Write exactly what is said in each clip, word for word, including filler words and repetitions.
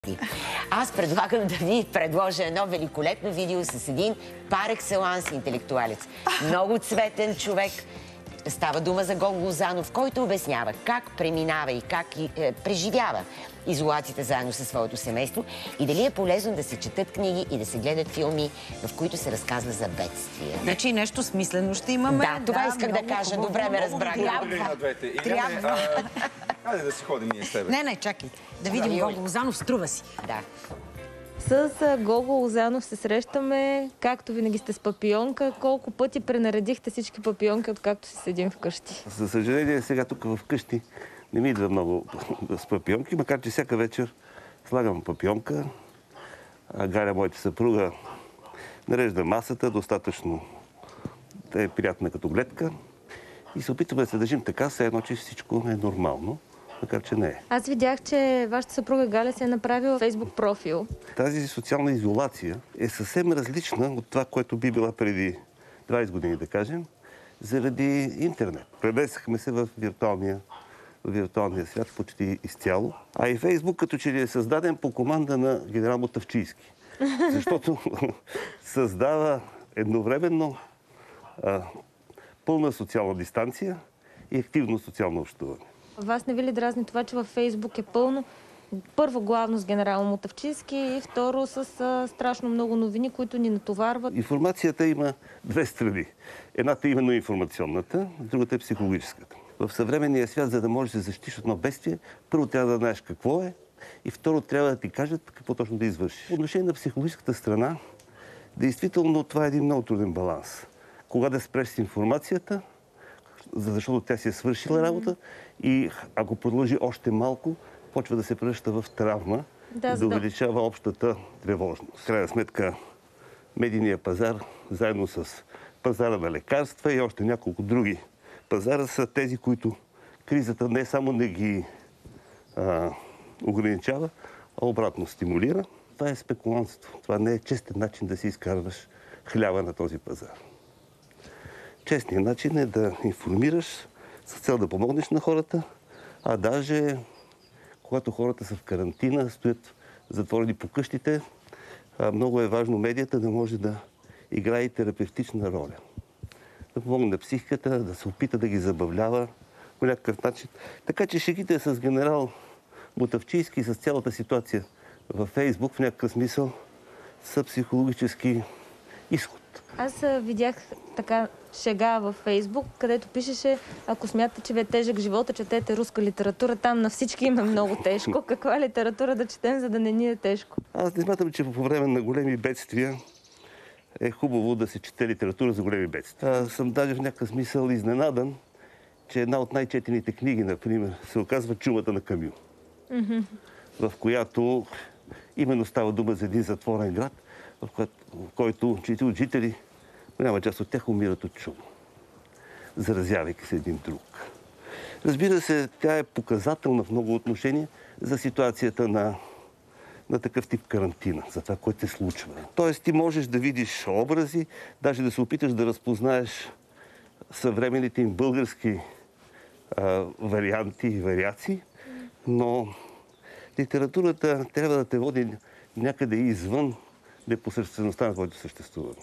Аз предлагам да ви предложа едно великолепно видео с един пар екселанс интелектуалец. Много цветен човек. Става дума за Гого Лозанов, който обяснява как преминава и как е, преживява изолацията заедно със своето семейство и дали е полезно да се четат книги и да се гледат филми, в които се разказва за бедствия. Значи нещо смислено ще имаме. Да, това да, исках да кажа. Хубаво, добре ме разбрах. Трябва. Трябва. Хайде да си ходим ние с тебе. Не, не, чакай. Да видим Гого Лозанов, струва си. Да. С Гого Лозанов се срещаме, както винаги сте с папионка. Колко пъти пренаредихте всички папионки, откакто си седим вкъщи? За съжаление, сега тук вкъщи не ми идва много с папионки, макар че всяка вечер слагам папионка. Галя, моята съпруга, нарежда масата, достатъчно да е приятна като гледка. И се опитваме да се държим така, все едно, че всичко е нормално, макар че не е. Аз видях, че вашата съпруга Галя си е направила фейсбук профил. Тази социална изолация е съвсем различна от това, което би била преди двайсет години, да кажем, заради интернет. Пренесахме се в виртуалния, в виртуалния свят почти изцяло. А и Фейсбук като че ли е създаден по команда на генерал Мутафчийски. Защото създава едновременно а, пълна социална дистанция и активно социално общуване. Вас не ви ли дразни това, че във Фейсбук е пълно? Първо главно с генерал Мутафчийски и второ с а, страшно много новини, които ни натоварват. Информацията има две страни. Едната е именно информационната, другата е психологическата. В съвременния свят, за да можеш да се защитиш от едно бедствие, първо трябва да знаеш какво е и второ трябва да ти кажат какво точно да извършиш. По отношение на психологическата страна, действително това е един много труден баланс. Кога да спреш с информацията, защото тя си е свършила работа и ако продължи още малко, почва да се превръща в травма, да, да увеличава общата тревожност. В крайна сметка, медийният пазар, заедно с пазара на лекарства и още няколко други пазара, са тези, които кризата не само не ги а, ограничава, а обратно стимулира. Това е спекулантство. Това не е честен начин да си изкарваш хляба на този пазар. Честният начин е да информираш с цел да помогнеш на хората, а даже когато хората са в карантина, стоят затворени по къщите, много е важно медията да може да играе и терапевтична роля. Да помогне на психиката, да се опита да ги забавлява по някакъв начин. Така че шегите с генерал Мутафчийски и с цялата ситуация във Фейсбук в някакъв смисъл са психологически изход. Аз видях така шега във Фейсбук, където пишеше: ако смятате, че ви е тежък живота, четете руска литература, там на всички им е много тежко. Каква литература да четем, за да не ни е тежко? Аз не смятам, че по време на големи бедствия е хубаво да се чете литература за големи бедствия. Аз съм даже в някакъв смисъл изненадан, че една от най-четените книги, например, се оказва Чумата на Камю, mm-hmm. в която именно става дума за един затворен град, в който, в който чието от жители, голяма част от тях умират от чума, заразявайки се един друг. Разбира се, тя е показателна в много отношения за ситуацията на, на такъв тип карантина, за това, което се случва. Тоест, ти можеш да видиш образи, даже да се опиташ да разпознаеш съвременните им български а, варианти и вариации, но литературата трябва да те води някъде извън непосредствеността на твоето съществуване.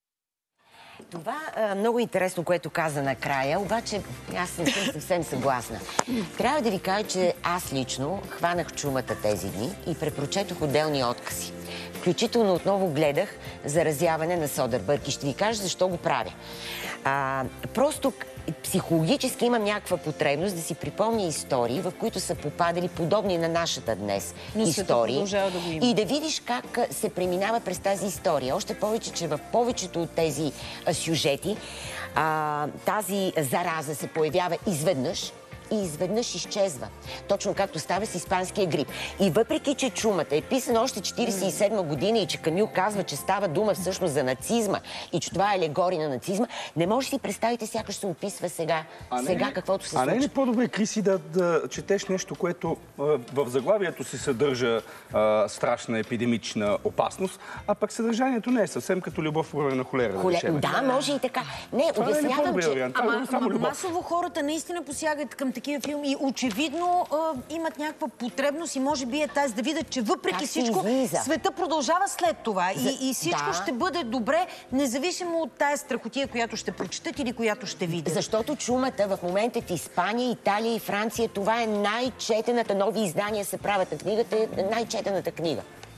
Това е много интересно, което каза накрая, обаче аз не съм съвсем съгласна. Трябва да ви кажа, че аз лично хванах чумата тези дни и препрочетох отделни откази. Включително отново гледах заразяване на Содербърг и ще ви кажа защо го правя. А, просто психологически имам някаква потребност да си припомня истории, в които са попадали подобни на нашата днес но истории. Да и да видиш как се преминава през тази история. Още повече, че в повечето от тези а, сюжети а, тази зараза се появява изведнъж и изведнъж изчезва. Точно както става с испанския грип. И въпреки, че чумата е писана още четирийсет и седма година и че Камю казва, че става дума всъщност за нацизма и че това е алегория на нацизма, не може да си представите, сякаш се описва сега, сега каквото се случва. А не е ли по-добре, Криси, да, да четеш нещо, което а, в заглавието си съдържа а, страшна епидемична опасност, а пък съдържанието не е съвсем като любов по време на холера. Холе... Да, да, може и така. Не, това обяснявам, е че... Ама, ама масово хората наистина посягат към такива филми. Очевидно а, имат някаква потребност и може би е тази да видят, че въпреки всичко света продължава след това. За... И, и всичко да. ще бъде добре, независимо от тая страхотия, която ще прочитат или която ще видят. Защото чумата в момента в Испания, Италия и Франция, това е най-четената, нови издания се правят на книгата, е най-четената книга.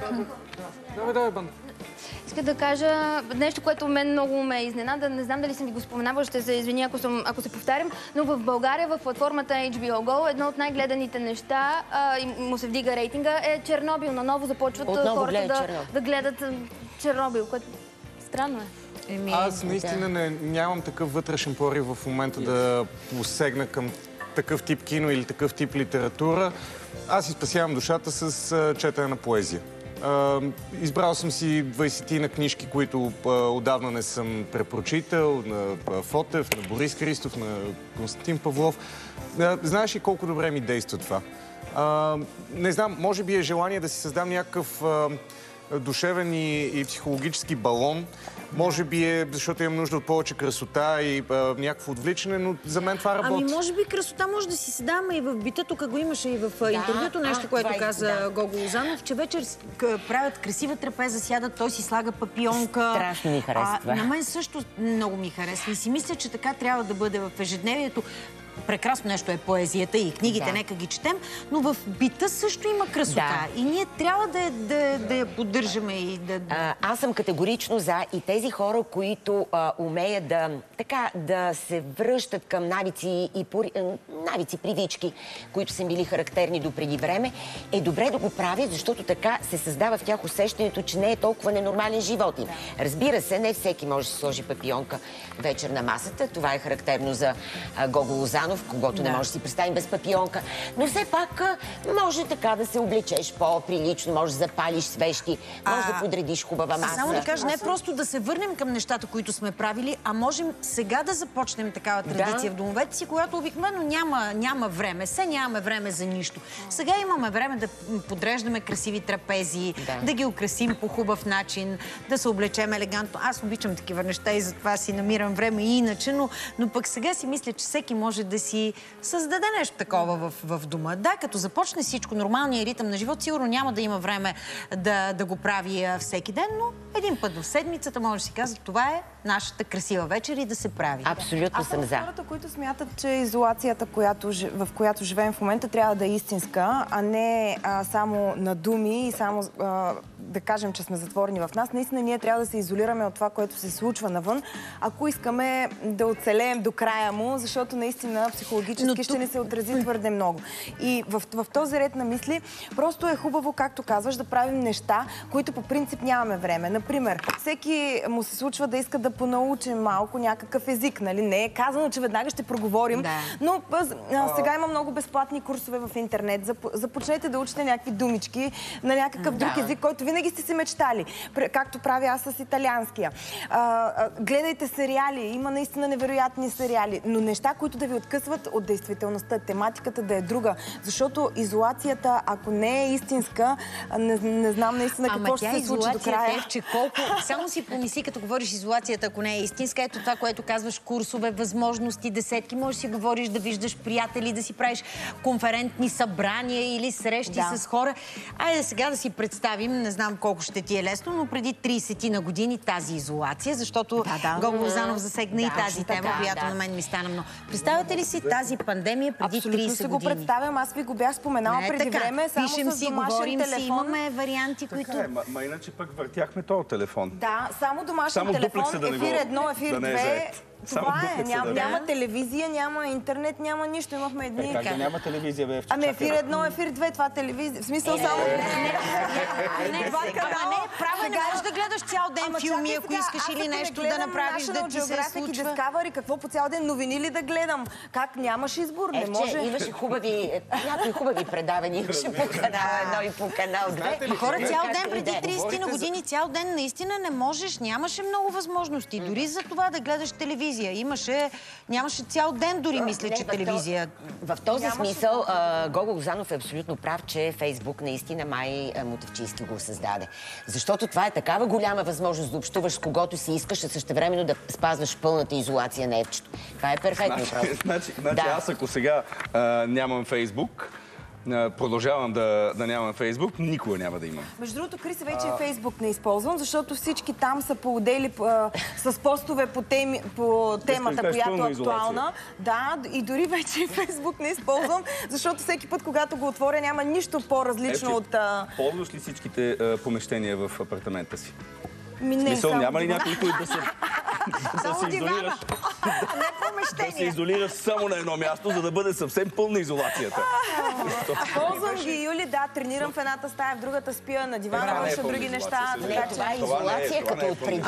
Давай, давай, Бан. Иска да кажа нещо, което мен много ме изненада. Не знам дали съм ви го споменавала, ще се извиня, ако, съм, ако се повтарям, но в България, в платформата Ейч Би О Go, едно от най-гледаните неща, а, и му се вдига рейтинга, е Чернобил. Наново започват Отново хората гледа да, Чернобил. да гледат Чернобил, което странно е. Еми, Аз наистина не, нямам такъв вътрешен порив в момента да посегна към такъв тип кино или такъв тип литература. Аз си спасявам душата с а, четене на поезия. Uh, избрал съм си двайсет на книжки, които uh, отдавна не съм препрочитал, на uh, Фотев, на Борис Христов, на Константин Павлов. Uh, знаеш ли колко добре ми действа това? Uh, не знам, може би е желание да си създам някакъв uh, душевен и, и психологически балон. Може би е, защото имам нужда от повече красота и а, някакво отвличане, но за мен това работи. Ами може би красота може да си седаме и в бита, тук го имаше и в да, интервюто, нещо, а, което каза да. Гого Лозанов, че вечер правят красива трапеза, сядат, той си слага папионка. Страшно ми харесва. А, на мен също много ми харесва и си мисля, че така трябва да бъде в ежедневието. Прекрасно нещо е поезията и книгите, да. Нека ги четем, но в бита също има красота. Да. И ние трябва да, да, да я поддържаме и да... А, аз съм категорично за и тези хора, които а, умеят да, така, да се връщат към навици и пори, навици, привички, които са били характерни до преди време, е добре да го правят, защото така се създава в тях усещането, че не е толкова ненормален живот им. Разбира се, не всеки може да се сложи папионка вечер на масата. Това е характерно за а, Гого Лозанов, когото да. Не може да си представим без папионка. Но все пак може така да се облечеш по-прилично, може да запалиш свещи, може а, да подредиш хубава маса. Само да кажа, не просто да се върнем към нещата, които сме правили, а можем сега да започнем такава традиция да. В домовете си, която обикновено няма, няма време. Се нямаме време за нищо. Сега имаме време да подреждаме красиви трапези, да, да ги украсим по хубав начин, да се облечем елегантно. Аз обичам такива неща и затова си намирам време и иначе, но, но пък сега си мисля, че всеки може да си създаде нещо такова в, в дома. Да, като започне всичко, нормалния ритъм на живот, сигурно няма да има време да, да го прави всеки ден, но един път в седмицата може да си казва, това е нашата красива вечер и да се прави. Абсолютно съм за. Хората, които смятат, че изолацията, която, в която живеем в момента, трябва да е истинска, а не а, само на думи и само а, да кажем, че сме затворени в нас. Наистина ние трябва да се изолираме от това, което се случва навън, ако искаме да оцелеем до края му, защото наистина психологически тук... ще ни се отрази твърде много. И в, в този ред на мисли просто е хубаво, както казваш, да правим неща, които по принцип нямаме време. Например, всеки му се случва да иска да понаучи малко някакъв език, нали? Не е казано, че веднага ще проговорим, да. Но а, сега има много безплатни курсове в интернет. Започнете да учите някакви думички на някакъв друг да. Език, който винаги сте си мечтали. Както правя аз с италианския. А, а, гледайте сериали. Има наистина невероятни сериали, но неща, които да ви откъсват от действителността, тематиката да е друга. Защото изолацията, ако не е истинска, не, не знам наистина какво ще се случи до края. Е, че колко... Само си помисли, като говориш изолацията, ако не е истинска. Ето това, което казваш, курсове, възможности, десетки. Можеш да си говориш, да виждаш приятели, да си правиш конферентни събрания или срещи да. С хора. Айде сега да си представим, не знам колко ще ти е лесно, но преди трийсет на години тази изолация, защото да, да. Гого Лозанов засегна да, и тази тема, така, която да. На мен ми стана много. Представяте ли си тази пандемия преди трийсет години? Абсолютно се го представям. Аз ви го бях споменала не, преди така. Време, само Пишем с си, домашен говорим телефон. Си, имаме варианти, така които... Е, ма, ма иначе пък въртяхме този телефон. Да, само домашен само телефон, да ефир едно, ефир да две. Това е. Ням, да няма телевизия, няма интернет, няма нищо. Имахме едни... Е, как да няма телевизия, бе? Ами ефир едно, ефир две, това телевизия. В смисъл само... Не, права не можеш да гледаш цял ден филми, ако искаш или нещо да направиш, да ти се случва. Discovery, какво по цял ден, новини ли да гледам? Как нямаш избор? Не може. Имаше хубави, някои хубави предавания. Имаше по канал едно и по канал две. Хора, цял ден преди трийсет на години, цял ден наистина не можеш, нямаше много възможности. Дори за това да гледаш телевизия. Имаше, нямаше цял ден дори, мисля, че телевизия. В този смисъл Гого Лозанов е абсолютно прав, че Фейсбук наистина май му тъвчи истински го създаде. Защото това е такава голяма възможност да общуваш с когото си искаш, а същевременно да спазваш пълната изолация на епчето. Това е перфектно. Значи, значи, значи аз ако сега а, нямам Фейсбук, продължавам да, да нямам Фейсбук, никога няма да имам. Между другото, Криси, вече а... Фейсбук не използвам, защото всички там са поудели с постове по, теми, по темата, да която е актуална. Да, и дори вече Фейсбук не използвам, защото всеки път, когато го отворя, няма нищо по-различно от... А... Ползваш ли всичките а, помещения в апартамента си? Ми не, Мисъл, само няма ли дивана. някой, който да се... да се изолираш? Не помещение. Да се изолираш само на едно място, за да бъде съвсем пълна изолацията. Ползвам ги, Юли, да, тренирам в едната стая, в другата спя, на дивана върша други неща. Не, това е изолация, като от преди.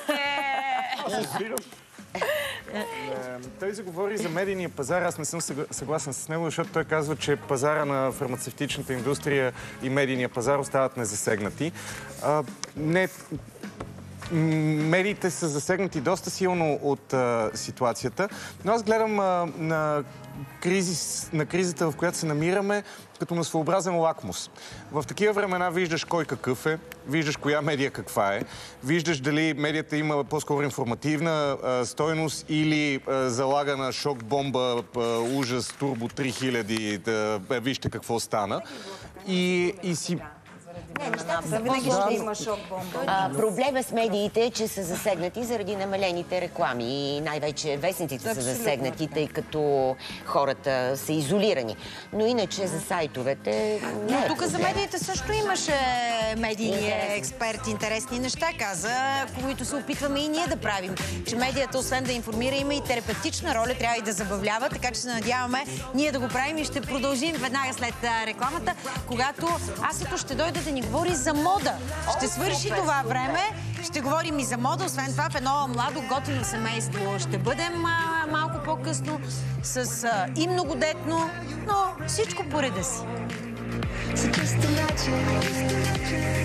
Той заговори за медийния пазар. Аз не съм съгласен с него, защото той казва, че пазара на фармацевтичната индустрия и медийния пазар остават незасегнати. А, не... Медиите са засегнати доста силно от а, ситуацията, но аз гледам а, на, кризис, на кризата, в която се намираме, като на своеобразен лакмус. В такива времена виждаш кой какъв е, виждаш коя медия каква е, виждаш дали медията има по-скоро информативна а, стойност или а, залага на шок-бомба, а, ужас, турбо три хиляди, да, а, вижте какво стана. И, и си... Не, нещата са винаги ще има шок-бомба. Проблема с медиите е, че са засегнати заради намалените реклами и най-вече вестниците са засегнати, тъй като хората са изолирани. Но иначе за сайтовете... Но тук за медиите също имаше медийни експерти, интересни неща, каза, които се опитваме и ние да правим. Че медията, освен да информира, има и терапевтична роля, трябва и да забавлява, така че се надяваме ние да го правим и ще продължим веднага след рекламата, когато Асето ще дойде да ни говори за мода. Ще свърши това време, ще говорим и за мода. Освен това, в едно младо, готино семейство ще бъдем а, малко по-късно с а, и многодетно, но всичко по реда си.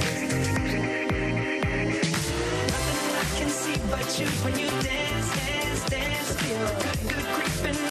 But you when you dance, dance.